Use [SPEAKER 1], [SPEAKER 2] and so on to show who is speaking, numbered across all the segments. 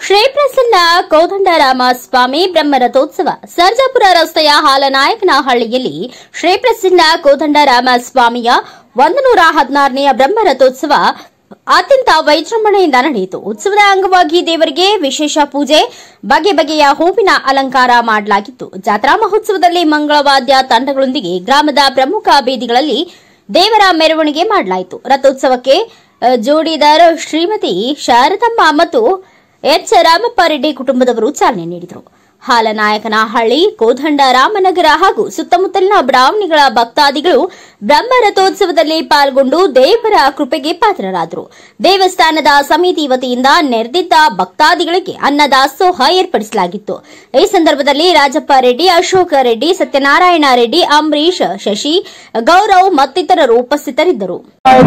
[SPEAKER 1] ಶ್ರೀ ಪ್ರಸನ್ನ ಕೋದಂಡರಾಮ ಸ್ವಾಮಿ ಬ್ರಹ್ಮರಥೋತ್ಸವ ಸರ್ಜಾಪುರ ರಸ್ತೆಯ ಹಾಲನಾಯಕನಹಳ್ಳಿಯಲ್ಲಿ ಶ್ರೀ ಪ್ರಸನ್ನ ಕೋದಂಡರಾಮ ಸ್ವಾಮಿಯ 116ನೇ ಬ್ರಹ್ಮರಥೋತ್ಸವ ಅತ್ಯಂತ ವೈಜೃಂಭಣೆಯಿಂದ ನಡೆಯಿತು. ಉತ್ಸವದ ಅಂಗವಾಗಿ ದೇವರಿಗೆ ವಿಶೇಷ ಪೂಜೆ, ಬಗೆ ಬಗೆಯ ಹೂವಿನ ಅಲಂಕಾರ ಮಾಡಲಾಗಿತ್ತು. ಜಾತ್ರಾ ಮಹೋತ್ಸವದಲ್ಲಿ ಮಂಗಳವಾದ್ಯ ತಂಡಗಳೊಂದಿಗೆ ಗ್ರಾಮದ ಪ್ರಮುಖ ಬೀದಿಗಳಲ್ಲಿ ದೇವರ ಮೆರವಣಿಗೆ ಮಾಡಲಾಯಿತು. ರಥೋತ್ಸವಕ್ಕೆ ಜೋಡಿದಾರ್ ಶ್ರೀಮತಿ ಶಾರದಮ್ಮ ಮತ್ತು ಎಚ್ ರಾಮಪ್ಪ ರೆಡ್ಡಿ ಕುಟುಂಬದವರು ಚಾಲನೆ ನೀಡಿದರು. ಹಾಲನಾಯಕನಹಳ್ಳಿ, ಕೋದಂಡರಾಮನಗರ ಹಾಗೂ ಸುತ್ತಮುತ್ತಲಿನ ಬಡಾವಣೆಗಳ ಭಕ್ತಾದಿಗಳು ಬ್ರಹ್ಮರಥೋತ್ಸವದಲ್ಲಿ ಪಾಲ್ಗೊಂಡು ದೇವರ ಕೃಪೆಗೆ ಪಾತ್ರರಾದರು. ದೇವಸ್ಥಾನದ ಸಮಿತಿ ವತಿಯಿಂದ ನೆರೆದಿದ್ದ ಭಕ್ತಾದಿಗಳಿಗೆ ಅನ್ನದಾಸೋಹ ಏರ್ಪಡಿಸಲಾಗಿತ್ತು. ಈ ಸಂದರ್ಭದಲ್ಲಿ ರಾಜಪ್ಪ ರೆಡ್ಡಿ, ಅಶೋಕ ರೆಡ್ಡಿ, ಸತ್ಯನಾರಾಯಣ ರೆಡ್ಡಿ, ಅಂಬರೀಶ್, ಶಶಿ, ಗೌರವ್ ಮತ್ತಿತರರು ಉಪಸ್ಥಿತರಿದ್ದರು.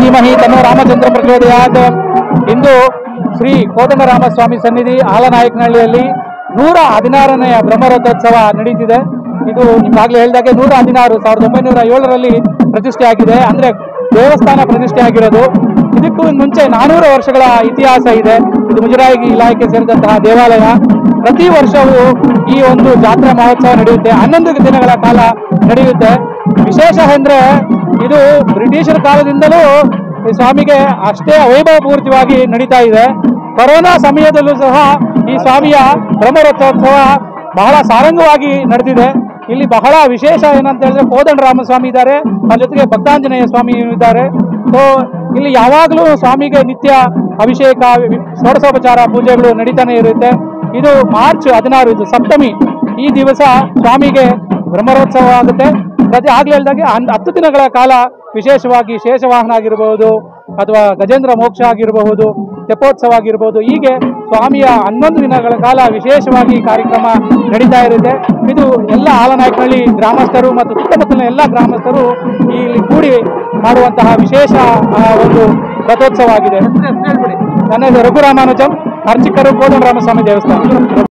[SPEAKER 2] ಇಂದು ಶ್ರೀ ಕೋದಂಡರಾಮಸ್ವಾಮಿ ಸನ್ನಿಧಿ ಹಾಲನಾಯಕನಹಳ್ಳಿಯಲ್ಲಿ 116ನೇ ಬ್ರಹ್ಮರಥೋತ್ಸವ ನಡೆಯುತ್ತಿದೆ. ಇದು ನಿಮ್ಗಾಗಲೇ ಹೇಳಿದಾಗೆ 116 1907ರಲ್ಲಿ ಪ್ರತಿಷ್ಠೆ ಆಗಿದೆ. ಅಂದ್ರೆ ದೇವಸ್ಥಾನ ಪ್ರತಿಷ್ಠೆ ಆಗಿರೋದು. ಇದಕ್ಕೂ ಮುಂಚೆ 400 ವರ್ಷಗಳ ಇತಿಹಾಸ ಇದೆ. ಇದು ಮುಜರಾಯಿ ಇಲಾಖೆ ಸೇರಿದಂತಹ ದೇವಾಲಯ. ಪ್ರತಿ ವರ್ಷವೂ ಈ ಒಂದು ಜಾತ್ರಾ ಮಹೋತ್ಸವ ನಡೆಯುತ್ತೆ. 11 ದಿನಗಳ ಕಾಲ ನಡೆಯುತ್ತೆ. ವಿಶೇಷ ಅಂದ್ರೆ ಇದು ಬ್ರಿಟಿಷರ ಕಾಲದಿಂದಲೂ ಸ್ವಾಮಿಗೆ ಅಷ್ಟೇ ವೈಭವಪೂರ್ತಿಯಾಗಿ ನಡೀತಾ ಇದೆ. ಕೊರೋನಾ ಸಮಯದಲ್ಲೂ ಸಹ ಈ ಸ್ವಾಮಿಯ ಬ್ರಹ್ಮರಥೋತ್ಸವ ಬಹಳ ಸಾರಂಗವಾಗಿ ನಡೆದಿದೆ. ಇಲ್ಲಿ ಬಹಳ ವಿಶೇಷ ಏನಂತ ಹೇಳಿದ್ರೆ ಕೋದಂಡರಾಮಸ್ವಾಮಿ ಇದ್ದಾರೆ, ಅದ್ರ ಜೊತೆಗೆ ಭಕ್ತಾಂಜನೇಯ ಸ್ವಾಮಿ ಇದ್ದಾರೆ. ಸೊ ಇಲ್ಲಿ ಯಾವಾಗಲೂ ಸ್ವಾಮಿಗೆ ನಿತ್ಯ ಅಭಿಷೇಕ, ಷೋಡಶೋಪಚಾರ ಪೂಜೆಗಳು ನಡೀತಾನೆ ಇರುತ್ತೆ. ಇದು ಮಾರ್ಚ್ 16, ಇದು ಸಪ್ತಮಿ. ಈ ದಿವಸ ಸ್ವಾಮಿಗೆ ಬ್ರಹ್ಮರಥೋತ್ಸವ ಆಗುತ್ತೆ. ಆಗ್ಲೇ ಹೇಳಿದಾಗೆ 10 ದಿನಗಳ ಕಾಲ ವಿಶೇಷವಾಗಿ ಶೇಷವಾಹನ ಆಗಿರಬಹುದು ಅಥವಾ ಗಜೇಂದ್ರ ಮೋಕ್ಷ ಆಗಿರಬಹುದು, ತೆಪ್ಪೋತ್ಸವ ಆಗಿರಬಹುದು, ಹೀಗೆ ಸ್ವಾಮಿಯ 11 ದಿನಗಳ ಕಾಲ ವಿಶೇಷವಾಗಿ ಕಾರ್ಯಕ್ರಮ ನಡೀತಾ ಇರುತ್ತೆ. ಇದು ಎಲ್ಲ ಹಾಲನಾಯಕನಹಳ್ಳಿ ಗ್ರಾಮಸ್ಥರು ಮತ್ತು ಸುತ್ತಮುತ್ತಲಿನ ಎಲ್ಲ ಗ್ರಾಮಸ್ಥರು ಇಲ್ಲಿ ಕೂಡಿ ಮಾಡುವಂತಹ ವಿಶೇಷ ಒಂದು ರಥೋತ್ಸವ ಆಗಿದೆ. ನನ್ನ ಹೆಸರು ರಘುರಾಮಾನುಜಂ, ಅರ್ಚಕರು, ಕೋದಂಡರಾಮಸ್ವಾಮಿ ದೇವಸ್ಥಾನ.